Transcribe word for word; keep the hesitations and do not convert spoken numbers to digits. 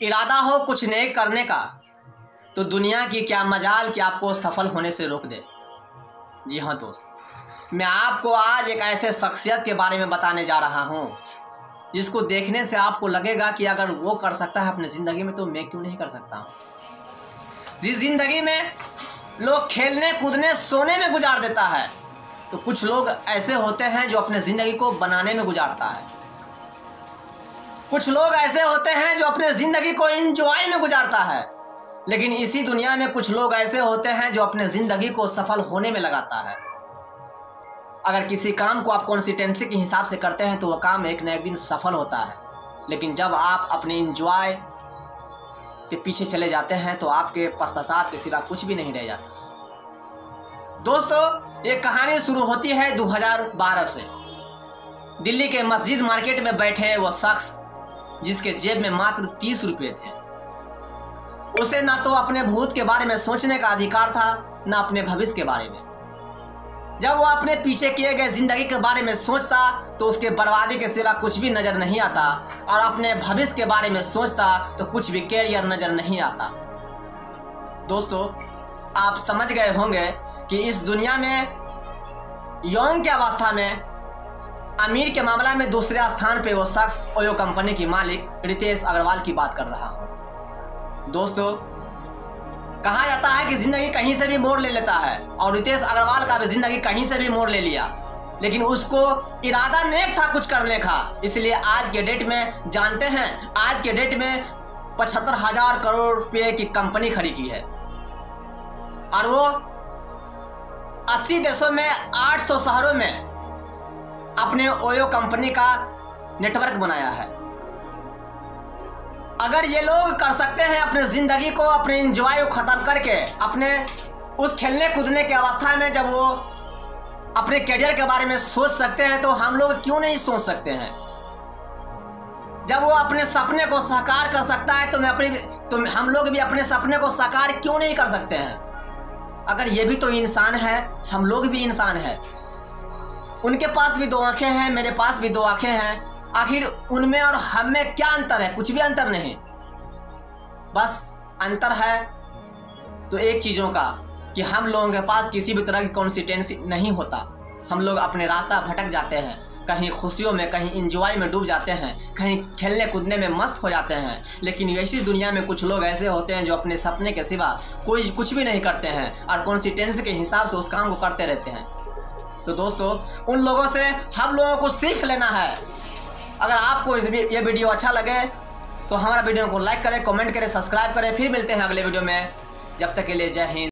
इरादा हो कुछ नेक करने का तो दुनिया की क्या मजाल कि आपको सफल होने से रोक दे। जी हाँ दोस्त, मैं आपको आज एक ऐसे शख्सियत के बारे में बताने जा रहा हूँ जिसको देखने से आपको लगेगा कि अगर वो कर सकता है अपनी ज़िंदगी में तो मैं क्यों नहीं कर सकता हूँ। जिस ज़िंदगी में लोग खेलने कूदने सोने में गुजार देता है तो कुछ लोग ऐसे होते हैं जो अपने ज़िंदगी को बनाने में गुजारता है। कुछ लोग ऐसे होते हैं जो अपने ज़िंदगी को एंजॉय में गुजारता है। लेकिन इसी दुनिया में कुछ लोग ऐसे होते हैं जो अपने ज़िंदगी को सफल होने में लगाता है। अगर किसी काम को आप कंसिस्टेंसी के हिसाब से करते हैं तो वह काम एक न एक दिन सफल होता है। लेकिन जब आप अपने एंजॉय के पीछे चले जाते हैं तो आपके पश्चाताप के सिवा कुछ भी नहीं रह जाता। दोस्तों, ये कहानी शुरू होती है दो हज़ार बारह से। दिल्ली के मस्जिद मार्केट में बैठे वो शख्स जिसके जेब में मात्र तीस रुपये थे, उसे ना तो अपने भूत के बारे में सोचने का अधिकार था ना अपने भविष्य के बारे में। जब वो अपने पीछे किए गए जिंदगी के बारे में सोचता तो उसके बर्बादी के सिवा कुछ भी नजर नहीं आता, और अपने भविष्य के बारे में सोचता तो कुछ भी कैरियर नजर नहीं आता। दोस्तों, आप समझ गए होंगे कि इस दुनिया में यौन की अवस्था में अमीर के मामला में दूसरे स्थान पे वो शख्स ओयो कंपनी की मालिक रितेश अग्रवाल की बात कर रहा हूँ। दोस्तों, कहा जाता है कि जिंदगी कहीं से भी मोड़ ले लेता है, और रितेश अग्रवाल का भी जिंदगी कहीं से भी मोड़ ले लिया, लेकिन उसको इरादा नेक था कुछ करने का। इसलिए आज के डेट में जानते हैं, आज के डेट में पचहत्तर हजार करोड़ रुपए की कंपनी खड़ी की है, और वो अस्सी देशों में आठ सौ शहरों में अपने ओयो कंपनी का नेटवर्क बनाया है। अगर ये लोग कर सकते हैं अपने ज़िंदगी को, अपने एंजॉय को ख़त्म करके अपने उस खेलने कूदने की अवस्था में जब वो अपने करियर के बारे में सोच सकते हैं, तो हम लोग क्यों नहीं सोच सकते हैं। जब वो अपने सपने को साकार कर सकता है तो मैं अपनी तो हम लोग भी अपने सपने को साकार क्यों नहीं कर सकते हैं। अगर ये भी तो इंसान है, हम लोग भी इंसान हैं। उनके पास भी दो आंखें हैं, मेरे पास भी दो आंखें हैं। आखिर उनमें और हम में क्या अंतर है? कुछ भी अंतर नहीं। बस अंतर है तो एक चीज़ों का कि हम लोगों के पास किसी भी तरह की कंसिस्टेंसी नहीं होता। हम लोग अपने रास्ता भटक जाते हैं, कहीं खुशियों में, कहीं इंजॉय में डूब जाते हैं, कहीं खेलने कूदने में मस्त हो जाते हैं। लेकिन ऐसी दुनिया में कुछ लोग ऐसे होते हैं जो अपने सपने के सिवा कोई कुछ भी नहीं करते हैं और कंसिस्टेंसी के हिसाब से उस काम को करते रहते हैं। तो दोस्तों, उन लोगों से हम लोगों को सीख लेना है। अगर आपको इस ये वीडियो अच्छा लगे तो हमारा वीडियो को लाइक करें, कमेंट करें, सब्सक्राइब करें। फिर मिलते हैं अगले वीडियो में। जब तक के लिए जय हिंद।